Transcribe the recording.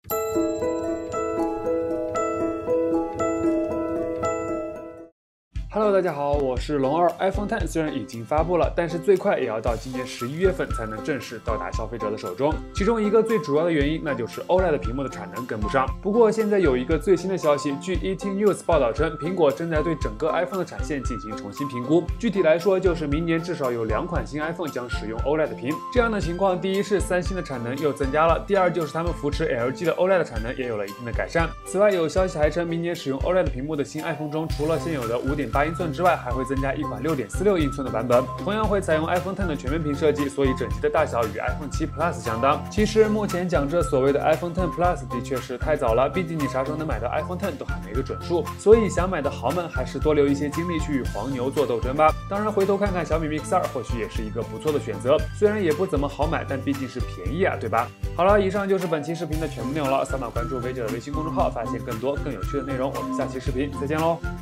Hello， 大家好，我是龙二。iPhone X 虽然已经发布了，但是最快也要到今年11月份才能正式到达消费者的手中。其中一个最主要的原因，那就是 OLED 屏幕的产能跟不上。不过现在有一个最新的消息，据 ET News 报道称，苹果正在对整个 iPhone 的产线进行重新评估。具体来说，就是明年至少有2款新 iPhone 将使用 OLED 屏。这样的情况，第一是三星的产能又增加了，第二就是他们扶持 LG 的 OLED 产能也有了一定的改善。此外，有消息还称，明年使用 OLED 屏幕的新 iPhone 中，除了现有的5.8英寸之外，还会增加一款6.46英寸的版本，同样会采用 iPhone X 的全面屏设计，所以整机的大小与 iPhone 7 Plus 相当。其实目前讲这所谓的 iPhone X Plus 的确是太早了，毕竟你啥时候能买到 iPhone X 都还没个准数，所以想买的豪们还是多留一些精力去与黄牛做斗争吧。当然，回头看看小米 Mix 2，或许也是一个不错的选择，虽然也不怎么好买，但毕竟是便宜啊，对吧？好了，以上就是本期视频的全部内容了，扫码关注微姐的微信公众号，发现更多更有趣的内容。我们下期视频再见喽！